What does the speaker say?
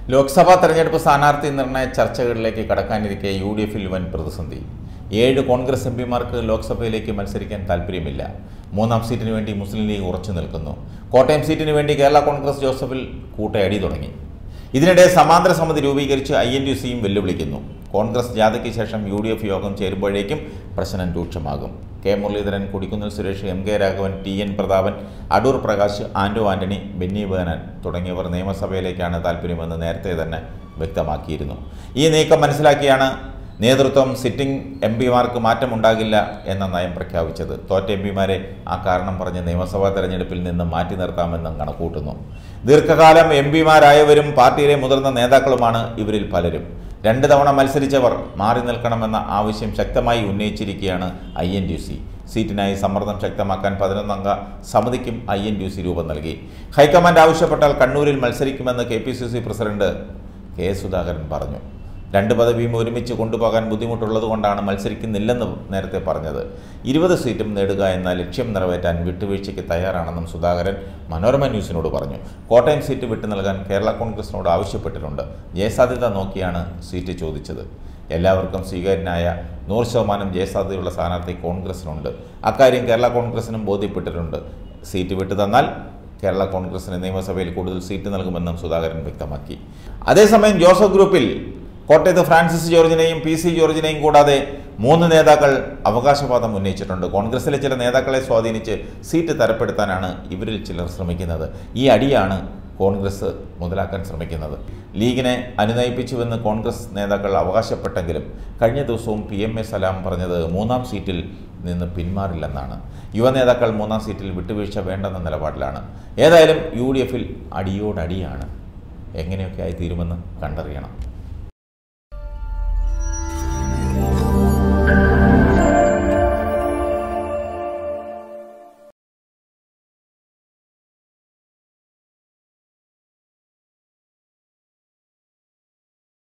ലോക്സഭാ തെരഞ്ഞെടുപ്പ് സ്ഥാനാർത്ഥി നിർണയ ചർച്ചകളിലേക്ക് കടക്കാനിരിക്കെ UDF-ൽ വൻ പ്രതിസന്ധി. 7 കോൺഗ്രസ് എംപിമാർക്ക് ലോക്സഭയിലേക്ക് മത്സരിക്കാൻ താൽപ്പര്യമില്ല. 3-ാം സീറ്റിന് വേണ്ടി മുസ്ലിം ലീഗ് ഉറച്ചു നിൽക്കുന്നു. കോട്ടയം സീറ്റിന് വേണ്ടി കേരള കോൺഗ്രസ് ജോസഫിൽ കൂട്ടയടി തുടങ്ങി. ഇതിനിടെ സമാന്തര സമിതി രൂപീകരിച്ച് INTUC-യും വെല്ലുവിളിക്കുന്നു. കോൺഗ്രസ് ജാഥയ്ക്ക് ശേഷം UDF യോഗം ചേരുമ്പോഴേക്കും പ്രശ്നം രൂക്ഷമാകും. K Muraleedharan, Kodikunnil Suresh, MK Raghavan, TN Prathapan, Adoor Prakash, Anto Antony, Benny Behanan തുടങ്ങിയവർ നിയമസഭയിലേക്കാണ് താൽപ്പര്യമെന്ന് നേരത്തെ തന്നെ വ്യക്തമാക്കിയിരുന്നു. ഈ നീക്കം മനസ്സിലാക്കിയാണ് നേതൃത്വം സിറ്റിംഗ് MPമാർക്ക് മാറ്റമുണ്ടാകില്ല എന്ന നയം പ്രഖ്യാപിച്ചത്. തോറ്റ MPമാരെ ആ കാരണം പറഞ്ഞ് നിയമസഭാ തെരഞ്ഞെടുപ്പിൽ നിന്ന് മാറ്റി നിർത്താമെന്നും കണക്കൂട്ടുന്നു. ദീർഘകാലം MPമാരായവരും പാർട്ടിയിലെ മുതിർന്ന നേതാക്കളുമാണ് ഇവരിൽ പലരും. 2 തവണ മത്സരിച്ചവർ മാറി നിൽക്കണമെന്ന ആവശ്യം ശക്തമായി ഉന്നയിച്ചിരിക്കുകയാണ് INTUC. സീറ്റിനായി സമ്മർദ്ദം ശക്തമാക്കാൻ 11-അംഗ സമിതിക്കും INTUC രൂപം നൽകി. ഹൈക്കമാൻഡ് ആവശ്യപ്പെട്ടാൽ കണ്ണൂരിൽ മത്സരിക്കുമെന്ന് KPCC പ്രസിഡന്റ് കെ സുധാകരൻ പറഞ്ഞു. 2 പദവിയും ഒരുമിച്ച് കൊണ്ടുപോകാൻ ബുദ്ധിമുട്ടുള്ളതുകൊണ്ടാണ് മത്സരിക്കുന്നില്ലെന്ന് നേരത്തെ പറഞ്ഞത്. 20 സീറ്റും നേടുക എന്ന ലക്ഷ്യം നിറവേറ്റാൻ വിട്ടുവീഴ്ചയ്ക്ക് തയ്യാറാണെന്നും സുധാകരൻ മനോരമ ന്യൂസിനോട് പറഞ്ഞു. കോട്ടയം സീറ്റ് വിട്ടു നൽകാൻ കേരള കോൺഗ്രസിനോട് ആവശ്യപ്പെട്ടിട്ടുണ്ട്. ജയസാധ്യത നോക്കിയാണ് സീറ്റ് ചോദിച്ചത്. എല്ലാവർക്കും സ്വീകാര്യനായ 100% ജയസാധ്യതയുള്ള സ്ഥാനാർത്ഥി കോൺഗ്രസിനുണ്ട്. അക്കാര്യം കേരള കോൺഗ്രസിനും ബോധ്യപ്പെട്ടിട്ടുണ്ട്. സീറ്റ് വിട്ടു തന്നാൽ കേരള കോൺഗ്രസിന് നിയമസഭയിൽ കൂടുതൽ സീറ്റ് നൽകുമെന്നും സുധാകരൻ വ്യക്തമാക്കി. അതേസമയം ജോസഫ് ഗ്രൂപ്പിൽ കോട്ടയത്ത് ഫ്രാൻസിസ് ജോർജിനെയും PC ജോർജിനെയും കൂടാതെ 3 നേതാക്കൾ അവകാശവാദം ഉന്നയിച്ചിട്ടുണ്ട്. കോൺഗ്രസിലെ ചില നേതാക്കളെ സ്വാധീനിച്ച് സീറ്റ് തരപ്പെടുത്താനാണ് ഇവരിൽ ചിലർ ശ്രമിക്കുന്നത്. ഈ അടിയാണ് കോൺഗ്രസ് മുതലാക്കാൻ ശ്രമിക്കുന്നത്. ലീഗിനെ അനുനയിപ്പിച്ചുവെന്ന് കോൺഗ്രസ് നേതാക്കൾ അവകാശപ്പെട്ടെങ്കിലും കഴിഞ്ഞ ദിവസവും PMA സലാം പറഞ്ഞത് 3-ാം സീറ്റിൽ നിന്ന് പിന്മാറില്ലെന്നാണ്. യുവനേതാക്കൾ 3-ാം സീറ്റിൽ വിട്ടുവീഴ്ച വേണ്ടെന്ന നിലപാടിലാണ്. ഏതായാലും UDF-ൽ അടിയോടടിയാണ്. എങ്ങനെയൊക്കെ ആയി തീരുമെന്ന് കണ്ടറിയണം.